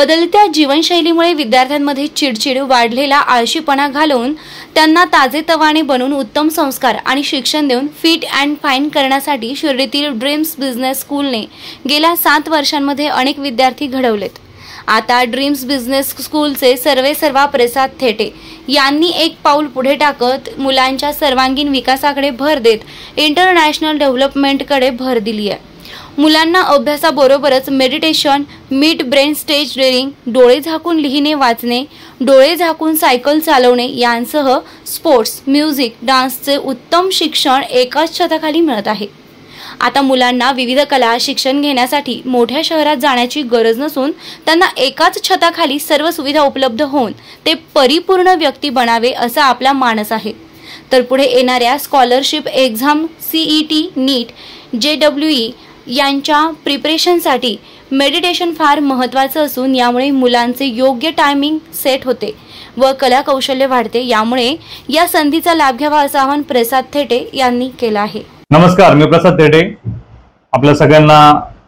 बदलत्या जीवनशैलीमुळे विद्यार्थ्यांमध्ये चिडचिड, वाढलेला आळशीपणा घालवून त्यांना ताजेतवाने बनवून उत्तम संस्कार आणि शिक्षण देऊन फिट अँड फाईन करण्यासाठी शिर्डीतील ड्रीम्स बिझनेस स्कूलने गेल्या 7 वर्षांमध्ये अनेक विद्यार्थी घडवलेत। आता ड्रीम्स बिझनेस स्कूलचे सर्वेसर्वा प्रसाद थेटे यांनी एक पाऊल पुढे टाकत मुलांच्या सर्वांगीण विकासाकडे भर देत इंटरनॅशनल डेव्हलपमेंटकडे भर दिली आहे। मुलांना अभ्यासाबरोबरच meditation, mid brain stage reading, डोळे झाकून लिहिणे वाचणे, डोळे झाकून सायकल चालवणे यांसह स्पोर्ट्स, म्युझिक, डान्सचे उत्तम शिक्षण एकाच छताखाली मिळत आहे। आता मुलांना विविध कला शिक्षण घेण्यासाठी मोठ्या शहरात जाण्याची गरज नसून त्यांना एकाच छताखाली सर्व सुविधा उपलब्ध होऊन ते परिपूर्ण व्यक्ती बनावे असा आपला मानस आहे। तर पुढे येणाऱ्या scholarship exam CET, NEET, JEE यांच्या प्रिपरेशनसाठी मेडिटेशन फार महत्त्वाचं असून यामुळे मुलांचे योग्य टायमिंग सेट होते व कला कौशल्य वाढते। यामुळे या संधीचा लाभ घ्यावा असं आवाहन प्रसाद थेटे यांनी केलं आहे। नमस्कार, मी प्रसाद थेटे। आपल्या सगळ्यांना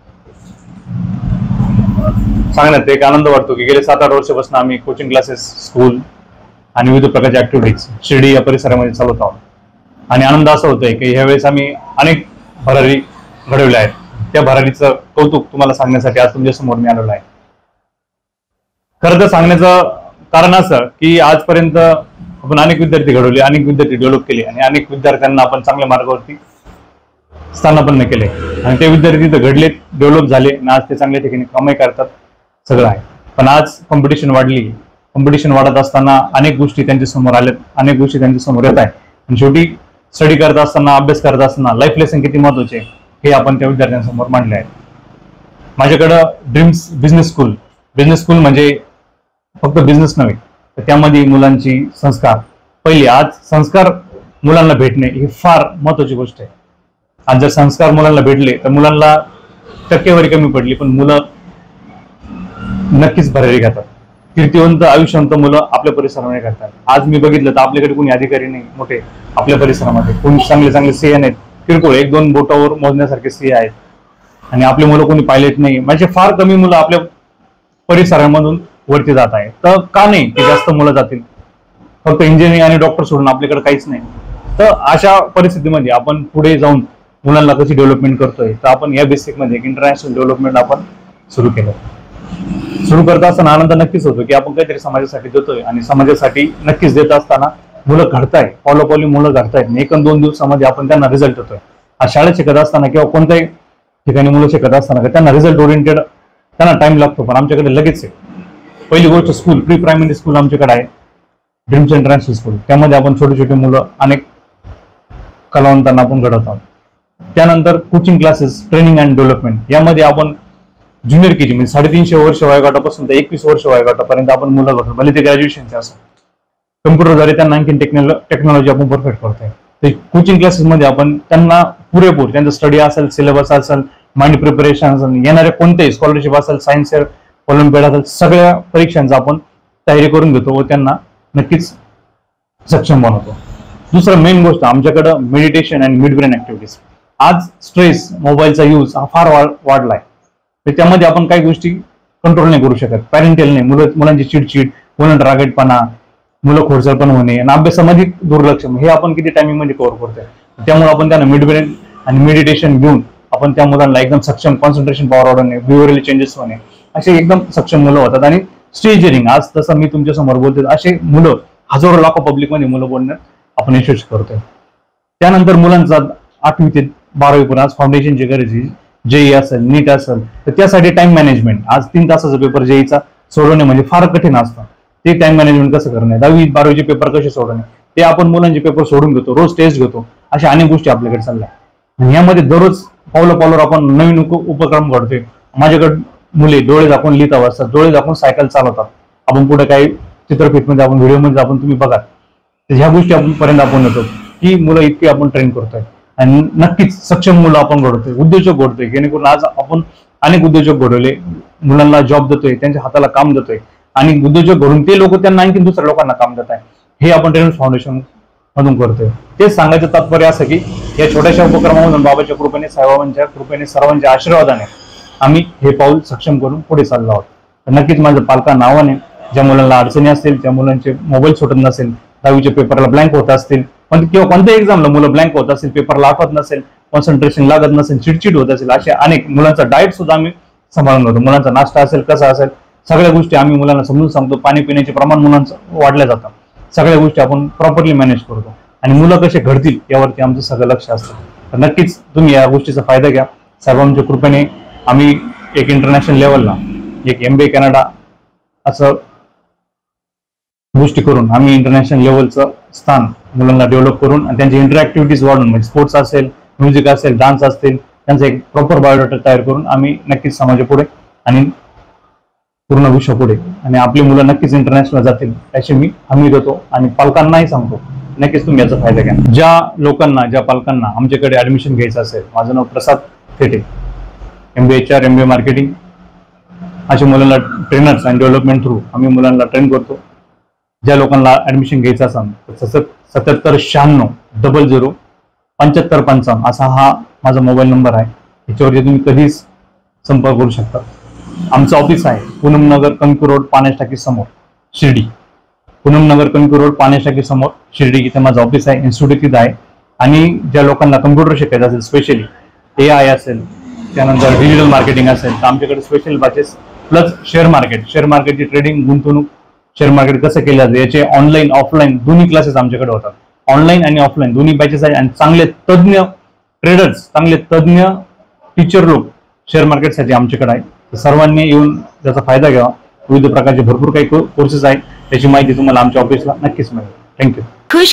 सांगण्यात एक आनंद वाटतो की गेले 7-8 वर्षापासून आम्ही कोचिंग क्लासेस, स्कूल आणि विविध प्रकारच्या ऍक्टिव्हिटीज शिर्डी या परिसरामध्ये चालवत आहोत आणि आनंद असा होतोय की ह्यावेळेस आम्ही अनेक भरारी घडवल्या आहेत। त्या भरारीचं कौतुक तुम्हाला सांगण्यासाठी आज तुमच्या समोर मी आलेलो आहे। खरं तर सांगण्याचं कारण असं की आजपर्यंत आपण अनेक विद्यार्थी घडवले, अनेक विद्यार्थी डेव्हलप केले आणि अनेक विद्यार्थ्यांना आपण चांगल्या मार्गावरती स्थानापन्न केले आणि ते विद्यार्थी तिथे घडले, डेव्हलप झाले आणि आज ते चांगल्या ठिकाणी कमाई करतात, सगळं आहे। पण आज कॉम्पिटिशन वाढली, कॉम्पिटिशन वाढत असताना अनेक गोष्टी त्यांच्या समोर आल्यात, अनेक गोष्टी त्यांच्या समोर येत आहेत आणि शेवटी स्टडी करत असताना, अभ्यास करत असताना लाईफ लेसन किती महत्वाचे हे आपण त्या विद्यार्थ्यांसमोर मांडले आहे। माझ्याकडं ड्रीम्स बिझनेस स्कूल म्हणजे फक्त बिझनेस नव्हे तर त्यामध्ये मुलांची संस्कार, पहिली आज संस्कार मुलांना भेटणे ही फार महत्वाची गोष्ट आहे। आज जर संस्कार मुलांना भेटले तर मुलांना टक्केवारी कमी पडली पण मुलं नक्कीच भरारी घेतात। कीर्तिवंत, आयुष्यवंत मुलं आपल्या परिसरामध्ये करतात। आज मी बघितलं तर आपल्याकडे कोणी अधिकारी नाही मोठे आपल्या परिसरामध्ये, कोणी चांगले चांगले CA नाहीत, किरकोळ 1-2 बोटावर मोजण्यासारखे CA आहेत आणि आपली मुलं कोणी पायलट नाही, म्हणजे फार कमी मुलं आपल्या परिसरामधून वरती जात आहे। तर का नाही की जास्त मुलं जातील? फक्त इंजिनिअरिंग आणि डॉक्टर सोडून आपल्याकडे काहीच नाही। तर अशा परिस्थितीमध्ये आपण पुढे जाऊन मुलांना कशी डेव्हलपमेंट करतोय तर आपण या बेसिकमध्ये इंटरनॅशनल डेव्हलपमेंट आपण सुरू केलं। सुरू करत असताना आनंद नक्कीच होतो की आपण काहीतरी समाजासाठी देतोय आणि समाजासाठी नक्कीच देत असताना मुलं घडताय, पावलोपावली मुलं घडतायत, 1-2 दिवसामध्ये आपण त्यांना रिझल्ट होतोय। आज शाळेत शिकत असताना किंवा कोणत्याही ठिकाणी मुलं शिकत असताना त्यांना रिझल्ट ओरिएंटेड त्यांना टाइम लागतो, पण आमच्याकडे लगेच आहे। पहिली गोष्ट स्कूल, प्री प्रायमरी स्कूल आमच्याकडे आहे, ड्रीम्स इंटरनॅशनल स्कूल, त्यामध्ये आपण छोटे छोटे मुलं अनेक कलावंतांना आपण घडवत आहोत। त्यानंतर coaching classes, training and development यामध्ये आपण ज्युनियर KG म्हणजे 350 वर्ष वयोगटापासून ते 21 वर्ष वयोगटापर्यंत आपण मुलं घडवतो, भले ते ग्रॅज्युएशनचे असो, कम्प्युटरद्वारे त्यांना आणखी टेक्नॉलॉजी आपण परफेक्ट करतोय। ते कोचिंग क्लासेसमध्ये आपण त्यांना पुरेपूर त्यांचा स्टडी असेल, सिलेबस असेल, माइंड प्रिपरेशन असेल, येणारे कोणतेही स्कॉलरशिप असेल, सायन्स फेअर, ऑलिम्पियाड असेल, सगळ्या परीक्षांचा आपण तयारी करून घेतो व त्यांना नक्कीच सक्षम बनवतो। दुसरं मेन गोष्ट आमच्याकडं मेडिटेशन आणि मिड ब्रेन ऍक्टिव्हिटीज। आज स्ट्रेस, मोबाईलचा यूज हा फार वाढलाय, तर त्यामध्ये आपण काही गोष्टी कंट्रोल नाही करू शकत, पॅरेंटल नाही, मुलांची चिडचिड, मुलांना रागीटपणा, मुलं खोडसाळपण होणे आणि अभ्यासामध्ये दुर्लक्ष हे आपण किती टायमिंग मध्ये कव्हर करतोय। त्यामुळे आपण त्यांना मिड ब्रेन आणि मेडिटेशन घेऊन आपण त्या मुलांना एकदम सक्षम, कॉन्सन्ट्रेशन पॉवर वाढवणे, बिहेवियरल चेंजेस होणे, असे एकदम सक्षम मुलं होतात। आणि स्टेज रिडिंग आज तसं मी तुमच्या समोर बोलतोय असे मुलं हजारो लाखो पब्लिक मध्ये मुलं बोलण्यात आपण यशस्वी करतोय। त्यानंतर मुलांचा 8वी ते 12वी पर्यंत आज फाउंडेशनची गरज आहे, JEE असेल, नीट असेल, तर त्यासाठी टाइम मॅनेजमेंट, आज 3 तासाचा पेपर JEEचा सोडवणे म्हणजे फार कठीण असतं, ते टाइम मॅनेजमेंट कसं करणे, 10वी-12वीचे पेपर कसे सोडवणे ते आपण मुलांचे पेपर सोडून घेतो, रोज टेस्ट घेतो, अशा अनेक गोष्टी आपल्याकडे चालल्या आणि यामध्ये दररोज पावलं आपण नवीन उपक्रम घडतोय। माझ्याकडे मुले डोळे झाकून लिहित असतात, डोळे झाकून सायकल चालवतात, आपण पुढे काही चित्रफितमध्ये आपण व्हिडिओमध्ये आपण तुम्ही बघा, तर ह्या गोष्टी आपण पर्यंत आपण येतो की मुलं इतकी आपण ट्रेन करतोय आणि नक्कीच सक्षम मुलं आपण घडवतोय, उद्योजक घडतोय, जेणेकरून आज आपण अनेक उद्योजक घडवले, मुलांना जॉब देतोय, त्यांच्या हाताला काम देतोय आणि उद्योजक घडून ते लोक त्यांना आणखी दुसऱ्या लोकांना काम देत आहे, हे आपण ड्रीम्स फाउंडेशन मधून करतोय। तेच सांगायचं तात्पर्य असं की या छोट्याशा उपक्रमामधून बाबाच्या कृपेने, साईबाबांच्या कृपेने, सर्वांच्या आशीर्वादाने आम्ही हे पाऊल सक्षम करून पुढे चाललो आहोत। तर नक्कीच माझं पालकांना आव्हान आहे, ज्या मुलांना अडचणी असतील, ज्या मुलांचे मोबाईल सुटत नसेल, 10वीच्या पेपरला ब्लँक होत असतील, पण किंवा कोणत्या एक्झामला मुलं ब्लँक होत असतील, पेपरला आठवत नसेल, कॉन्सन्ट्रेशन लागत नसेल, चिडचिड होत असेल, असे अनेक मुलांचा डाएट सुद्धा आम्ही सांभाळून घेतो. मुलांचा नाश्ता असेल, कसा असेल, सगळ्या गोष्टी आम्ही मुलांना समजून सांगतो. पाणी पिण्याचे प्रमाण मुलांचं वाढलं जातं. सगळ्या गोष्टी आपण प्रॉपरली मॅनेज करतो आणि मुलं कसे घडतील यावरती आमचं सगळं लक्ष असतं. तर नक्कीच तुम्ही या गोष्टीचा फायदा घ्या. सर्वांच्या कृपेने आम्ही एक इंटरनॅशनल लेवलला एक MBA कॅनडा असं गोष्टी करून आम्ही इंटरनॅशनल लेवलचं स्थान मुलांना डेव्हलप करून आणि त्यांची इंटरॅक्टिव्हिटीज वाढून, म्हणजे स्पोर्ट्स असेल, म्युझिक असेल, डान्स असतील, त्यांचा एक प्रॉपर बायोडाटा तयार करून आम्ही नक्कीच समाजापुढे आणि पूर्ण विश्वापुढे आणि आपली मुलं नक्कीच इंटरनॅशनल जातील अशी मी हमी देतो आणि पालकांनाही सांगतो. नक्कीच तुम्ही याचा फायदा घ्या. ज्या पालकांना आमच्याकडे ऍडमिशन घ्यायचं असेल, माझं नाव Prasad Thete, MBA HR, MBA marketing, अशा मुलांना ट्रेनर्स आणि डेव्हलपमेंट थ्रू आम्ही मुलांना ट्रेन करतो. ज्या लोकांना ऍडमिशन घ्यायचं असेल तर 7796 00 7555 असा हा माझा मोबाईल नंबर आहे. याच्यावरती तुम्ही कधीच संपर्क करू शकता. आमचं ऑफिस आहे पूनम नगर कंकू रोड, पाण्याच्या टाकी समोर, शिर्डी. पूनम नगर कंकू रोड, पाण्याच्या टाकी समोर, शिर्डी इथे माझं ऑफिस आहे. इन्स्टिट्यूट तिथं आहे. आणि ज्या लोकांना कम्प्युटर शिकायचं असेल, स्पेशली AI असेल, त्यानंतर डिजिटल मार्केटिंग असेल, तर आमच्याकडे स्पेशल बॅचेस प्लस शेअर मार्केटची ट्रेडिंग, गुंतवणूक, शेअर मार्केट कसं केलं जातं याचे ऑनलाईन ऑफलाईन दोन्ही क्लासेस आमच्याकडे होतात. ऑनलाईन आणि ऑफलाईन दोन्ही बॅचेस आहेत आणि चांगले तज्ञ ट्रेडर्स, चांगले तज्ञ टीचर लोक शेअर मार्केटसाठी आमच्याकडे आहे. तर सर्वांनी येऊन त्याचा फायदा घ्यावा. विविध प्रकारचे भरपूर काही कोर्सेस आहेत, त्याची माहिती तुम्हाला आमच्या ऑफिसला नक्कीच मिळेल. थँक्यू.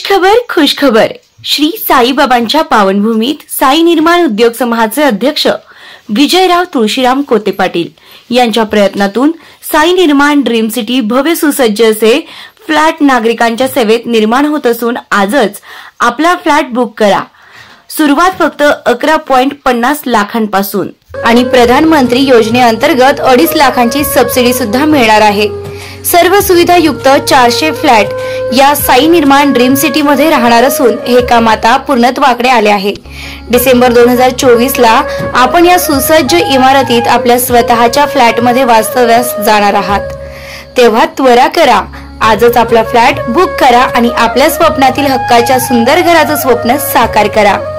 खुशखबर. श्री साईबाबांच्या पावनभूमीत साई निर्माण उद्योग समूहाचे अध्यक्ष विजयराव तुळशीराम कोते पाटील यांच्या प्रयत्नातून साई निर्माण ड्रीम सिटी भव्य सुसज्ज असे फ्लॅट नागरिकांच्या सेवेत निर्माण होत असून आजच आपला फ्लॅट बुक करा. सुरुवात फक्त 11.50 लाखांपासून आणि प्रधानमंत्री योजनेअंतर्गत 2.5 लाखांची सबसिडी सुद्धा मिळणार आहे. सर्व सुविधा युक्त 400 फ्लॅट या साई निर्माण ड्रीम सिटी मध्ये राहणार असून हे काम आता पूर्णत्वाकडे आले आहे. डिसेंबर 2024 ला आपण या सुसज्ज इमारतीत आपल्या स्वतःच्या फ्लॅट मध्ये वास्तव्यास जाणार आहात. तेव्हा त्वरा करा, आजच आपला फ्लॅट बुक करा आणि आपल्या स्वप्नातील हक्काच्या सुंदर घराचं स्वप्न साकार करा.